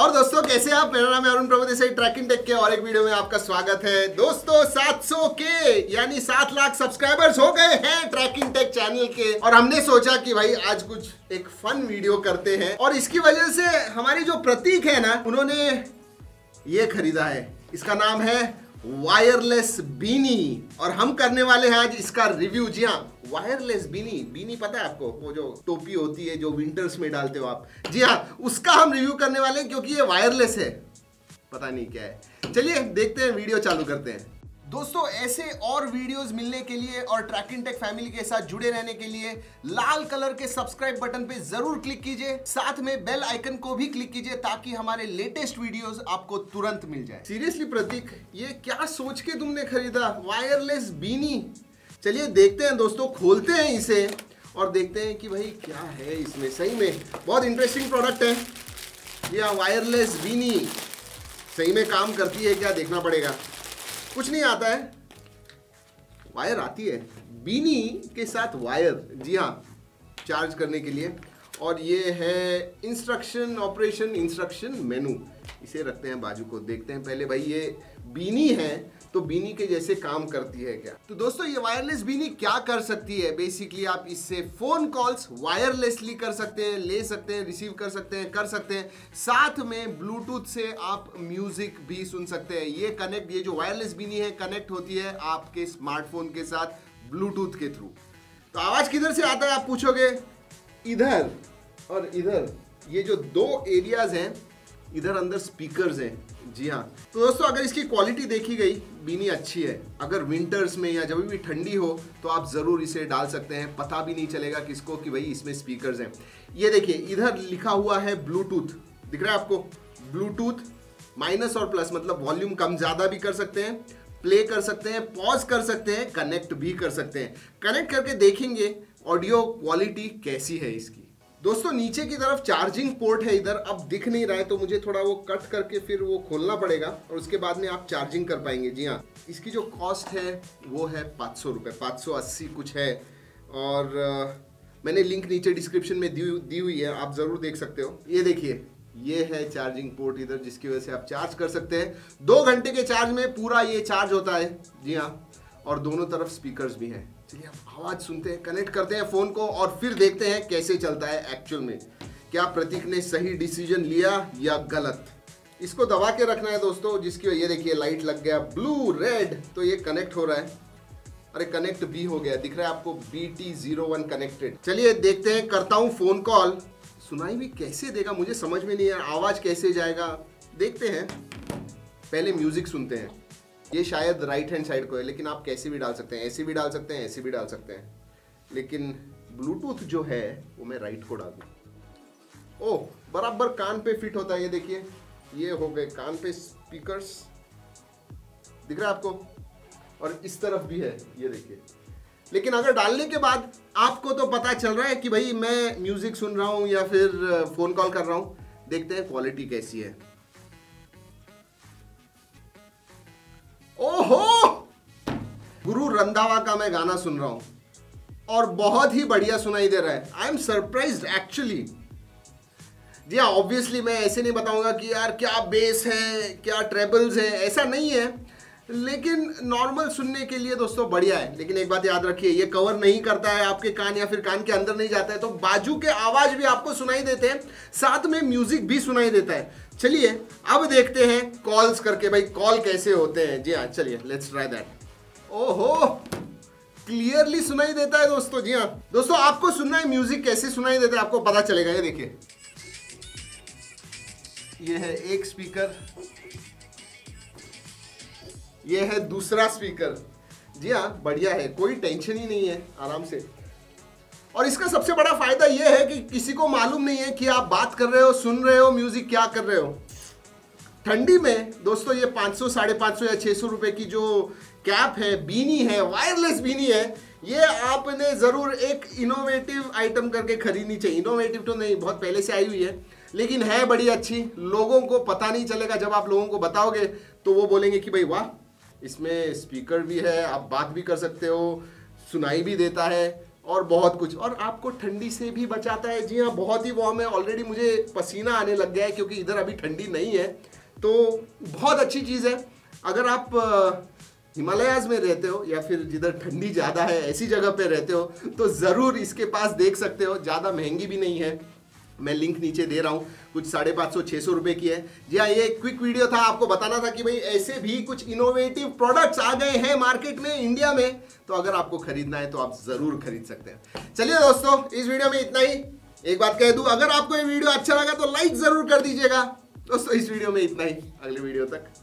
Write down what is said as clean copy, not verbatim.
और दोस्तों कैसे आप? मेरा नाम है अरुण प्रभु देसाई, ट्रैकिंग टेक के और एक वीडियो में आपका स्वागत है। दोस्तों 700 के यानी 7 लाख सब्सक्राइबर्स हो गए हैं ट्रैकिंग टेक चैनल के, और हमने सोचा कि भाई आज कुछ एक फन वीडियो करते हैं। और इसकी वजह से हमारी जो प्रतीक है ना, उन्होंने ये खरीदा है। इसका नाम है वायरलेस बीनी, और हम करने वाले हैं आज इसका रिव्यू। जी हाँ, वायरलेस बीनी। बीनी पता है आपको, वो जो टोपी होती है जो विंटर्स में डालते हो आप। जी हाँ, उसका हम रिव्यू करने वाले हैं क्योंकि ये वायरलेस है। पता नहीं क्या है। चलिए देखते हैं, वीडियो चालू करते हैं। दोस्तों ऐसे और वीडियोस मिलने के लिए और ट्रैकिंग टेक फैमिली के साथ जुड़े रहने के लिए लाल कलर के सब्सक्राइब बटन पे जरूर क्लिक कीजिए, साथ में बेल आइकन को भी क्लिक कीजिए ताकि हमारे लेटेस्ट वीडियोस आपको तुरंत मिल जाए। सीरियसली प्रतीक, ये क्या सोच के तुमने खरीदा वायरलेस बीनी? चलिए देखते हैं दोस्तों, खोलते हैं इसे और देखते हैं कि भाई क्या है इसमें। सही में बहुत इंटरेस्टिंग प्रोडक्ट है। ये वायरलेस बीनी सही में काम करती है क्या, देखना पड़ेगा। कुछ नहीं आता है, वायर आती है बीनी के साथ वायर। जी हाँ, चार्ज करने के लिए। और ये है इंस्ट्रक्शन, ऑपरेशन इंस्ट्रक्शन मेनू। इसे रखते हैं बाजू को, देखते हैं पहले भाई ये बीनी है तो बीनी के जैसे काम करती है क्या। तो दोस्तों ये वायरलेस बीनी क्या कर सकती है? बेसिकली आप इससे फोन कॉल्स वायरलेसली कर सकते हैं, ले सकते हैं, रिसीव कर सकते हैं, कर सकते हैं। साथ में ब्लूटूथ से आप म्यूजिक भी सुन सकते हैं। ये जो वायरलेस बीनी है कनेक्ट होती है आपके स्मार्टफोन के साथ ब्लूटूथ के थ्रू। तो आवाज किधर से आता है आप पूछोगे? इधर और इधर, ये जो दो एरियाज हैं, इधर अंदर स्पीकर्स हैं। जी हाँ, तो दोस्तों अगर इसकी क्वालिटी देखी गई, बीनी अच्छी है। अगर विंटर्स में या जब भी ठंडी हो तो आप जरूर इसे डाल सकते हैं। पता भी नहीं चलेगा किसको कि भाई इसमें स्पीकर्स हैं। ये देखिए इधर लिखा हुआ है ब्लूटूथ, दिख रहा है आपको? ब्लूटूथ माइनस और प्लस, मतलब वॉल्यूम कम ज्यादा भी कर सकते हैं, प्ले कर सकते हैं, पॉज कर सकते हैं, कनेक्ट भी कर सकते हैं। कनेक्ट करके देखेंगे ऑडियो क्वालिटी कैसी है इसकी। दोस्तों नीचे की तरफ चार्जिंग पोर्ट है, इधर अब दिख नहीं रहा है तो मुझे थोड़ा वो कट करके फिर वो खोलना पड़ेगा और उसके बाद में आप चार्जिंग कर पाएंगे। जी हाँ, इसकी जो कॉस्ट है वो है 500 रुपये, 580 कुछ है। और मैंने लिंक नीचे डिस्क्रिप्शन में दी हुई है, आप ज़रूर देख सकते हो। ये देखिए, ये है चार्जिंग पोर्ट इधर, जिसकी वजह से आप चार्ज कर सकते हैं। 2 घंटे के चार्ज में पूरा ये चार्ज होता है। जी हाँ, और दोनों तरफ स्पीकर्स भी हैं। चलिए आप आवाज़ सुनते हैं, कनेक्ट करते हैं फ़ोन को और फिर देखते हैं कैसे चलता है एक्चुअल में। क्या प्रतीक ने सही डिसीजन लिया या गलत? इसको दबा के रखना है दोस्तों, जिसकी ये देखिए लाइट लग गया ब्लू रेड, तो ये कनेक्ट हो रहा है। अरे कनेक्ट भी हो गया, दिख रहा है आपको BT01 कनेक्टेड। चलिए देखते हैं, करता हूँ फ़ोन कॉल। सुनाई भी कैसे देगा मुझे समझ में नहीं है, आवाज़ कैसे जाएगा देखते हैं। पहले म्यूज़िक सुनते हैं। ये शायद राइट हैंड साइड को है, लेकिन आप कैसे भी डाल सकते हैं, ऐसे भी डाल सकते हैं, ऐसे भी डाल सकते हैं। लेकिन ब्लूटूथ जो है वो मैं राइट को डाल दूँ। ओह, बराबर कान पे फिट होता है। ये देखिए, ये हो गए कान पे स्पीकर्स, दिख रहा है आपको? और इस तरफ भी है, ये देखिए। लेकिन अगर डालने के बाद आपको तो पता चल रहा है कि भाई मैं म्यूजिक सुन रहा हूँ या फिर फोन कॉल कर रहा हूँ। देखते हैं क्वालिटी कैसी है। ओहो, गुरु रंधावा का मैं गाना सुन रहा हूं और बहुत ही बढ़िया सुनाई दे रहा है। I am surprised actually. जी हाँ, ऑब्वियसली मैं ऐसे नहीं बताऊंगा कि यार क्या बेस है, क्या ट्रेबल्स है, ऐसा नहीं है। लेकिन नॉर्मल सुनने के लिए दोस्तों बढ़िया है। लेकिन एक बात याद रखिए, ये कवर नहीं करता है आपके कान या फिर कान के अंदर नहीं जाता है, तो बाजू के आवाज भी आपको सुनाई देते हैं, साथ में म्यूजिक भी सुनाई देता है। चलिए अब देखते हैं कॉल्स करके भाई कॉल कैसे होते हैं। जी हाँ, चलिए लेट्स ट्राई दैट। ओहो, क्लियरली सुनाई देता है दोस्तों। जी हाँ दोस्तों, आपको सुनना है म्यूजिक कैसे सुनाई देता है, आपको पता चलेगा। ये देखिए, ये है एक स्पीकर, ये है दूसरा स्पीकर। जी हाँ, बढ़िया है, कोई टेंशन ही नहीं है, आराम से। और इसका सबसे बड़ा फायदा यह है कि किसी को मालूम नहीं है कि आप बात कर रहे हो, सुन रहे हो, म्यूजिक क्या कर रहे हो। ठंडी में दोस्तों ये 500, 550 या 600 रुपए की जो कैप है, बीनी है, वायरलेस बीनी है, ये आपने जरूर एक इनोवेटिव आइटम करके खरीदनी चाहिए। इनोवेटिव तो नहीं, बहुत पहले से आई हुई है, लेकिन है बड़ी अच्छी। लोगों को पता नहीं चलेगा, जब आप लोगों को बताओगे तो वो बोलेंगे कि भाई वाह, इसमें स्पीकर भी है, आप बात भी कर सकते हो, सुनाई भी देता है। और बहुत कुछ, और आपको ठंडी से भी बचाता है। जी हाँ, बहुत ही वार्म है, ऑलरेडी मुझे पसीना आने लग गया है क्योंकि इधर अभी ठंडी नहीं है। तो बहुत अच्छी चीज़ है। अगर आप हिमालयाज में रहते हो या फिर जिधर ठंडी ज़्यादा है ऐसी जगह पे रहते हो तो ज़रूर इसके पास देख सकते हो। ज़्यादा महंगी भी नहीं है, मैं लिंक नीचे दे रहा हूँ, कुछ 550-600 रुपए की है। जी हाँ, ये क्विक वीडियो था, आपको बताना था कि भाई ऐसे भी कुछ इनोवेटिव प्रोडक्ट्स आ गए हैं मार्केट में इंडिया में, तो अगर आपको खरीदना है तो आप ज़रूर खरीद सकते हैं। चलिए दोस्तों, इस वीडियो में इतना ही। एक बात कह दूँ, अगर आपको ये वीडियो अच्छा लगा तो लाइक ज़रूर कर दीजिएगा। दोस्तों इस वीडियो में इतना ही, अगले वीडियो तक